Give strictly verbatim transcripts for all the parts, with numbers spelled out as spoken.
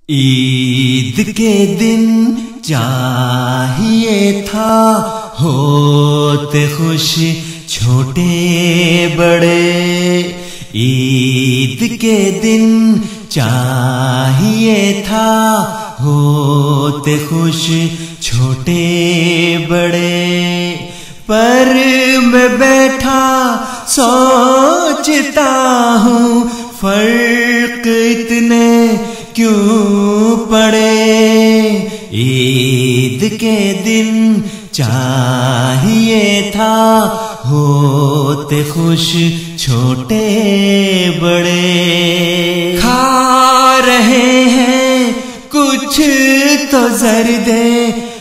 عید کے دن چاہیے تھا ہوتے خوش چھوٹے بڑے، عید کے دن چاہیے تھا ہوتے خوش چھوٹے بڑے، پر میں بیٹھا سوچتا ہوں فرق اتنے کیوں پڑے، عید کے دن چاہیے تھا ہوتے خوش چھوٹے بڑے، کھا رہے ہیں کچھ تو زردے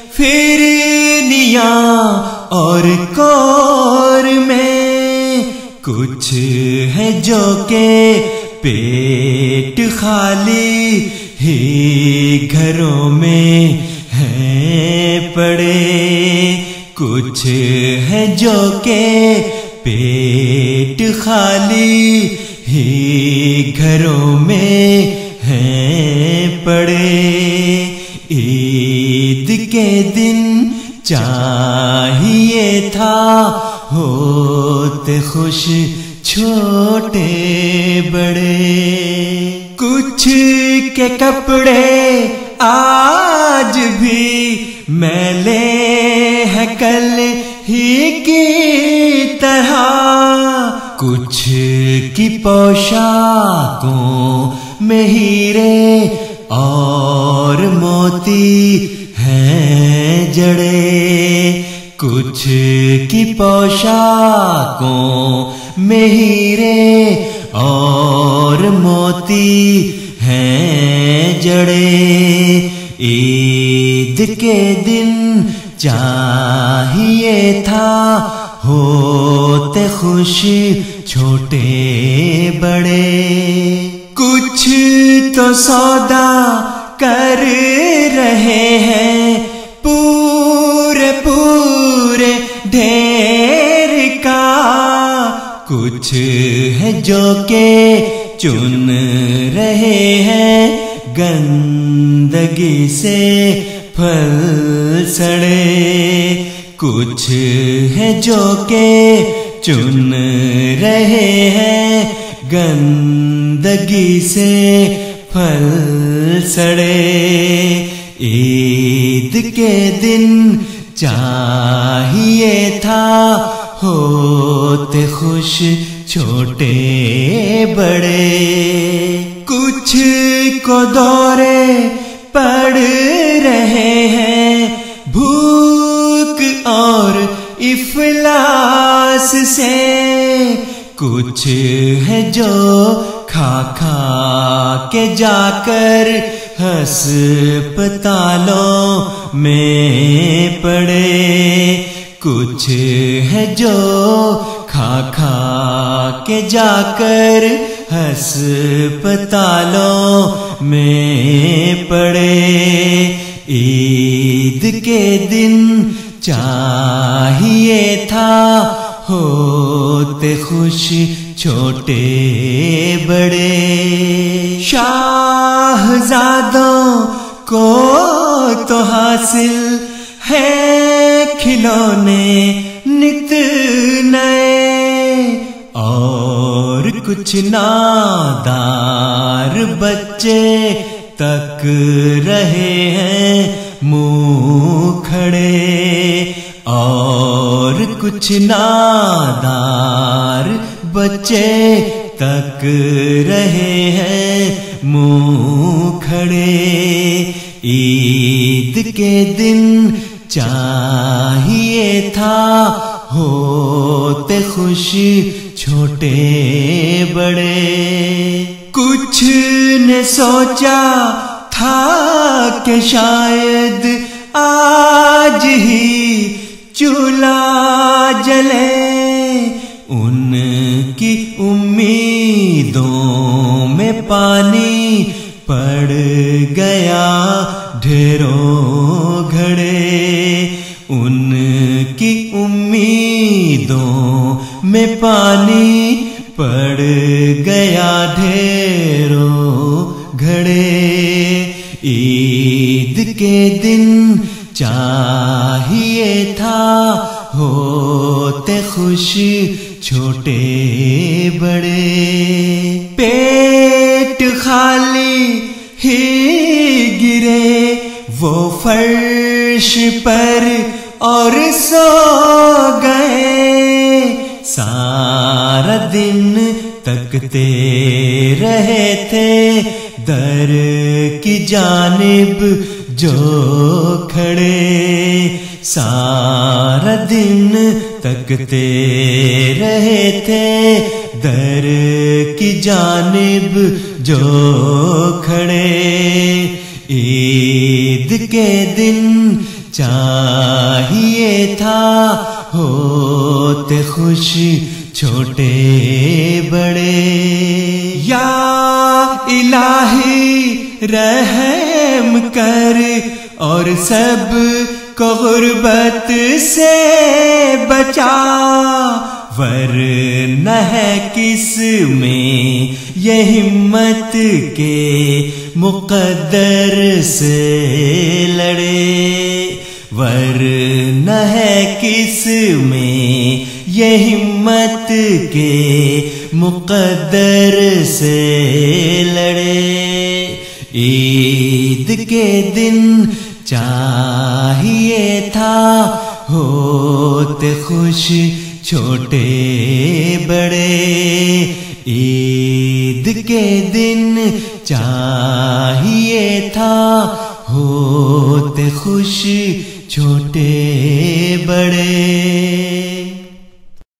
فرنیاں اور کور میں، کچھ ہے جو کہ پیٹ خالی ہی گھروں میں ہیں پڑے، کچھ ہے جو کہ پیٹ خالی ہی گھروں میں ہیں پڑے، عید کے دن چاہیے تھا ہوتے خوش چھوٹے بڑے، کچھ کے کپڑے آج بھی میلے ہیں کل ہی کی طرح، کچھ کی پوشاکوں میں ہیرے اور موتی ہیں جڑے، کچھ کی پوشاکوں میں ہیرے اور موتی ہیں جڑے، عید کے دن چاہیے تھا ہوتے خوش چھوٹے بڑے، کچھ تو سودا کر رہے ہیں پورے پورے ڈھیر کا، کچھ ہے جو کہ چن رہے ہیں گندگی سے پھل سڑے، کچھ ہے جو کہ چن رہے ہیں گندگی سے پھل سڑے، عید کے دن چاہیے تھا ہوتے خوش چھوٹے بڑے، کچھ کو دورے پڑ رہے ہیں بھوک اور افلاس سے، کچھ ہے جو کھا کھا کے جا کر ہسپتالوں میں پڑے، کچھ ہے جو کھا کھا کے جا کر ہسپتالوں میں پڑے، عید کے دن چاہیے تھا ہوتے خوش چھوٹے بڑے، شاہزادوں کو تو حاصل ہے کھلونے نت نئے، اور کچھ نادار بچے تک رہے ہیں منہ کھڑے، اور کچھ نادار بچے تک رہے ہیں منہ کھڑے، عید کے دن چاہیے تھا ہوتے خوش چھوٹے بڑے، کچھ نے سوچا تھا کہ شاید آج ہی چولہا جلے، ان کی امیدوں میں پانی پڑ گیا ڈھیروں گھڑے، ان کی امیدوں میں پانی پڑ گیا ڈھیروں گھڑے، عید کے دن چاہیے تھا ہوتے خوش چھوٹے بڑے، پیٹ خالی ہی گرے وہ فرش پر اور سو گئے، سارا دن تکتے رہے تھے در کی جانب جو کھڑے، سارا دن تکتے رہے تھے در کی جانب جو کھڑے، عید کے دن چاہیے تھا ہوتے خوش چھوٹے بڑے، یا الہی رحم کر اور سب کو غربت سے بچا، ورنہ ہے کس میں یہ ہمت کے مقدر سے لڑے، ورنہ ہے کس میں یہ ہمت کے مقدر سے لڑے، عید کے دن چاہیے تھا ہوتے خوش چھوٹے بڑے، عید کے دن چاہیے تھا ہوتے خوش چھوٹے بڑے۔